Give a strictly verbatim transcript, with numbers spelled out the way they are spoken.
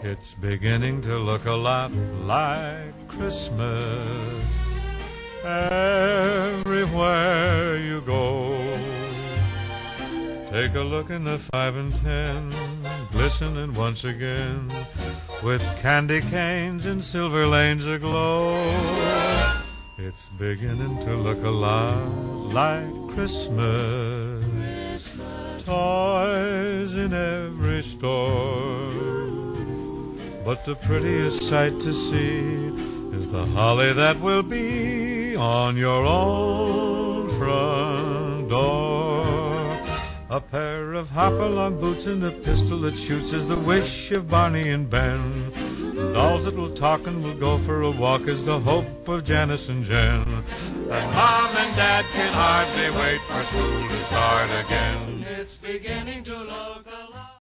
It's beginning to look a lot like Christmas everywhere you go. Take a look in the five and ten, glistening once again, with candy canes and silver lanes aglow. It's beginning to look a lot like Christmas. Toys in every store, but the prettiest sight to see is the holly that will be on your own front door. A pair of hop-along boots and a pistol that shoots is the wish of Barney and Ben. Dolls that will talk and will go for a walk is the hope of Janice and Jen. And Mom and Dad can hardly wait for school to start again. It's beginning to look a lot